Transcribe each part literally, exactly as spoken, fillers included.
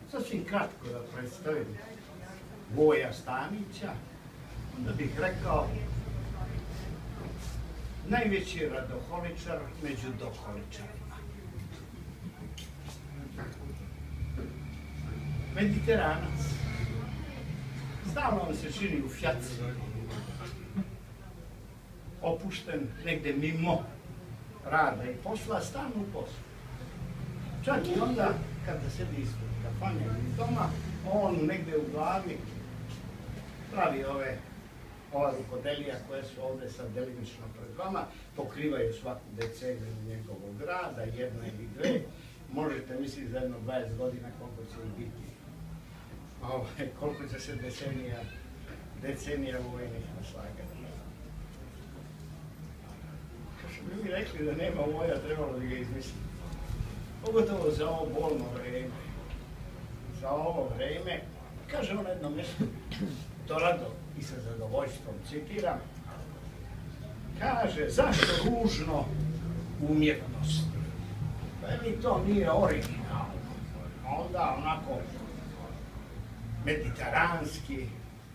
sasvim kratko da predstavim Voja Stanića, onda bih rekao najveći radoholičar među doholičarima. Mediteranac. Stalno vam se čini u fjaci, opušten negde mimo rada i posla, stalno u poslu. Čak i onda, kada sedi ispod kafane ili doma, on negde u glavi pravi ove ova rukodelija koje su ovde sad delimično pred vama, pokrivaju svaku deceniju njegovog rada, jedna ili dve. Možete misliti za jedno dvadeset godina koliko će i biti, ovaj, koliko će se decenija, decenija vojnih naslagati. Kad su mi rekli da nema Voja, trebalo bi ga izmisliti. Pogotovo za ovo bolno vreme. Za ovo vreme, kaže on jedno mjesto, to rado i sa zadovoljstvom citiram, kaže, zašto ružno umjetnost? Veli, to nije originalno. Onda onako mediteranski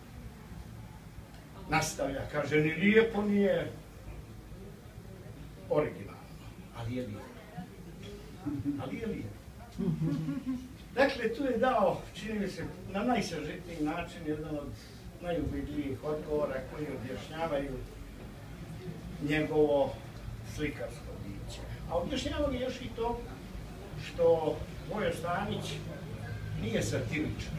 nastavlja, kaže, ni lijepo nije originalno, ali je lijepo. Ali je lijepo. Dakle, tu je dao, čini mi se, na najsažitiji način jedan od najubedljivijih odgovora koji objašnjavaju njegovo slikarsko biće. A objašnjava još i to što Voja Stanić nije satiričan.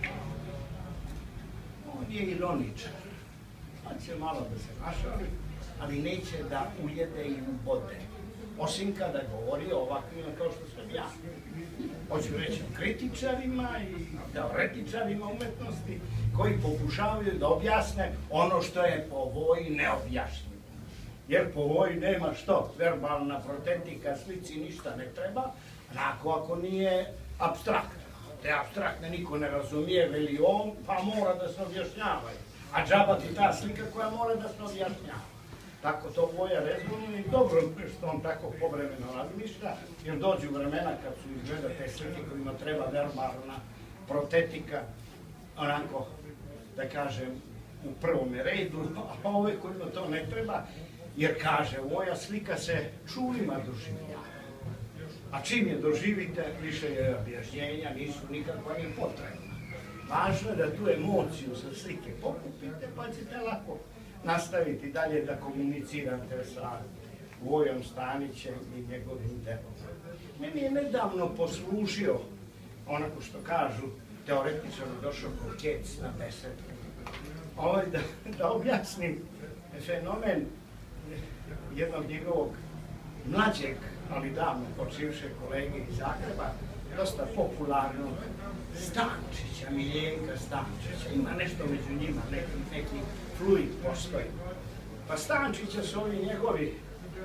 On je ironičan. On će malo da se našali, ali neće da ujede i ubode. Osim kada govori o ovakvima kao što sam ja. Hoću reći o kritičarima i teoretičarima umetnosti koji pokušavaju da objasne ono što je po Voji neobjašnjivo. Jer po Voji nema što, verbalna protetika, slici ništa ne treba, onako ako nije apstraktna. Te apstraktne niko ne razumije, veli on, pa mora da se objašnjavaju. A džaba ti ta slika koja mora da se objašnjava. Tako to Voja rezonuje i dobro što on tako povremeno razmišlja, jer dođu vremena kad su izgleda te slike kojima treba verbalna protetika, onako, da kažem, u prvome redu, a ove kojima to ne treba, jer kaže, Voja slika se čulima doživljava. A čim je doživite, više je objašnjenja, nisu nikakva ni potrebna. Važno je da tu emociju sa slike pokupite, pa ćete lako nastaviti dalje da komunicirate sa Vojom Stanićem i njegovim delom. Meni je nedavno poslužio, onako što kažu, teoretičar došao ko kec na besedu, ovaj, da, da objasnim fenomen jednog njegovog mlađeg, ali davno počivšeg kolege iz Zagreba, dosta popularnog Stančića, Miljenka Stančića. Ima nešto među njima, neki, neki fluid postoji. Pa Stančića su ovi njegovi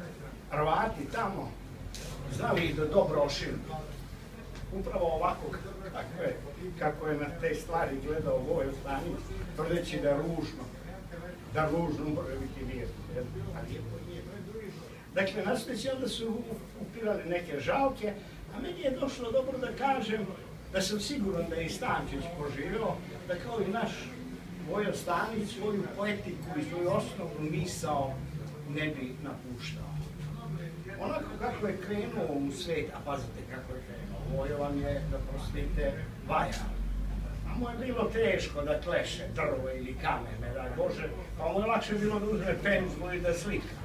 Hrvati tamo znali i da dobro ošili. Upravo ovako kako je, kako je na te stvari gledao Voja Stanić, tvrdeći da ružno, da ružno može biti lijepo, a lijepo nije. Dakle, nastojeći onda su upirali neke žalke, a meni je došlo dobro da kažem da sam siguran da je i Stančić poživio, da kao i naš Voja Stanić svoju poetiku i svoju osnovnu misao ne bi napuštao. Onako kako je krenuo u svet, a pazite kako je krenuo, Voja vam je, da prostite, vajar. A mu je bilo teško da kleše drvo ili kamen, ne daj Bože, pa mu je lakše bilo da uzme penzlu i da slika.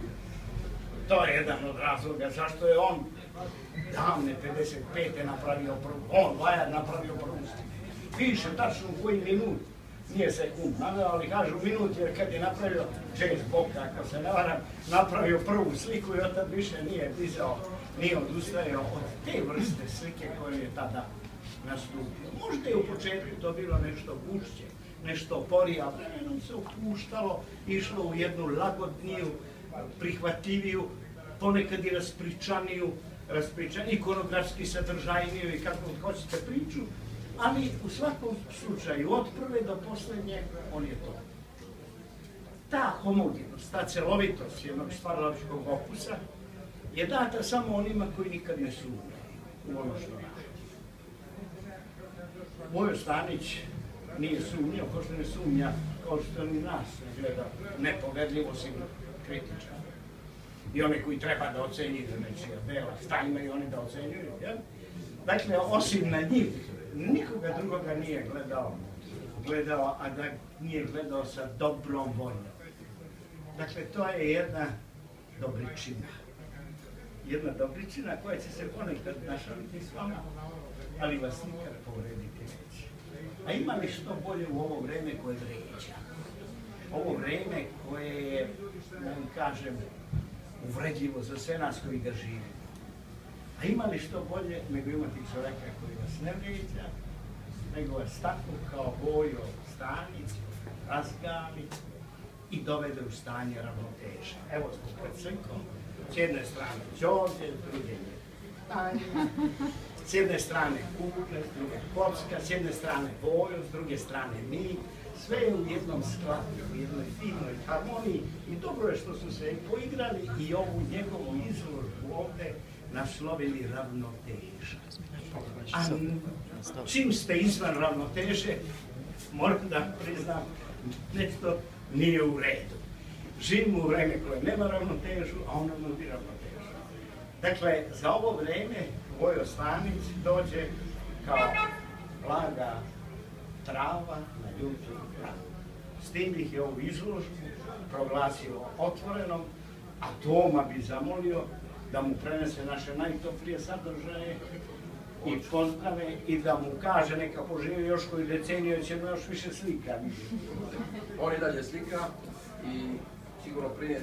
To je jedan od razloga zašto je on davne pedeset pete napravio prvu, on, vajar, napravio prvu sliku. Piše tačno u koji minut, nije sekund, ali kažu minut, jer kad je napravio James Bond, ako se ne varam, napravio prvu sliku i od tad više nije dizao, nije odustajao od te vrste slike koje je tada nastupio. Možda je u početku to bilo nešto gušće, nešto porije, ali vremenom se opuštalo, išlo u jednu lagodniju, prihvatljiviju, ponekad i raspričaniju, ikonografski sadržajniju i kako hoćete priču, ali u svakom slučaju, od prve do poslednje, on je to. Ta homogenost, ta celovitost jednog stvaralačkog opusa je data samo onima koji nikad ne sumnjaju u ono što rade. Vojo Stanić nije sumnjao, kao što ne sumnja, kao što ni nas ne gleda nepovedljivo si kritičan. I one koji treba da ocenjuju nečija dela, stavimo i oni da ocenjuju. Jel? Dakle, osim na njih, nikoga drugoga nije gledao, gledao, a da nije gledao sa dobrom voljom. Dakle, to je jedna dobričina. Jedna dobričina koja će se ponekad našaliti s vama, ali vas nikad povrediti neće. A ima li što bolje u ovo vreme koje vređa? Ovo vreme koje je, da vam kažem, uvredljivo za sve nas koji ga živimo. A ima li što bolje nego imati čoveka koji vas ne vređa, nego vas tako kao Vojo Stanić razgali i dovede u stanje ravnoteže. Evo smo pred crkom, s jedne strane Đorđe, s druge je. S jedne strane Kugle, s druge Kocka, s jedne strane Vojo, s druge strane mi. Sve je u jednom skladu, u jednoj divnoj harmoniji i dobro je što su se poigrali i ovu njegovu izložbu ovde naslovili ravnoteža. A čim ste izvan ravnoteže, moram da priznam, nešto nije u redu. Živimo u vreme koje nema ravnotežu, a ono nudi ravnotežu. Dakle, za ovo vreme Vojo Stanić dođe kao blaga trava na ljutu pravu. S tim bih je ovu izložbu proglasio otvorenom, a Toma bi zamolio da mu prenese naše najtoplije sadržaje i pozdrave i da mu kaže neka poživi još koju deceniju, ćemo još više slika vidjeti. On je dalje slika i sigurno prije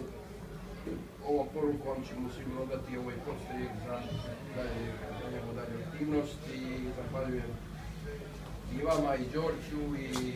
ovom porukom ćemo sigurno dati ovaj podstrek za njemu dalje aktivnost i zahvaljujem i vama, i Đorđu, i,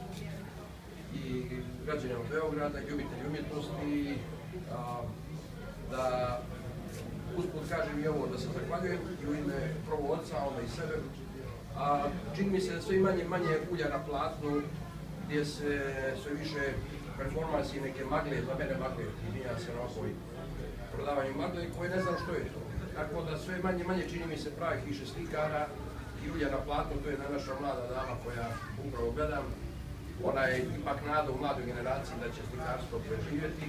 i građanima Beograda, i ljubitelji umjetnosti, a, da usput kažem i ovo, da se zahvaljujem i u ime prvo oca, onda i sebe. A čini mi se da sve manje manje ulja na platnu, gdje se sve više performansi neke magle, za mene magle, izvinjam se na ovoj prodavanju magle, koje ne znam što je to. Tako da sve manje manje čini mi se pravih više slikara i ulja na platnu, to je naša mlada dama koja upravo gledam. Ona je ipak nada u mladoj generaciji da će slikarstvo preživjeti.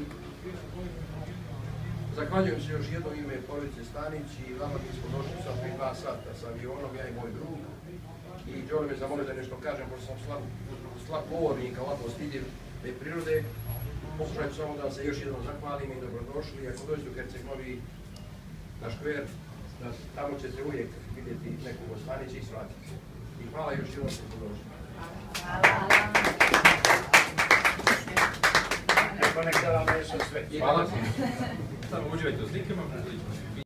Zahvaljujem se još jedno ime porodice Stanić i vama mi smo došli sad prije dva sata sa avionom, ja i moj drug. I Đole me zamolio da nešto kažem, pošto sam slab, slab govornik, ovako stidljiv te prirode. Pokušajte samo da se još jednom zahvalim i dobrodošli. Ako dođete u Herceg Novi na škver, tamo ćete uvijek vidjeti nekog od Stanića i svratiti. I hvala još jednom što ste došli. Neko nekada vam nešto sve. Hvala. Samo uživajte u slikama.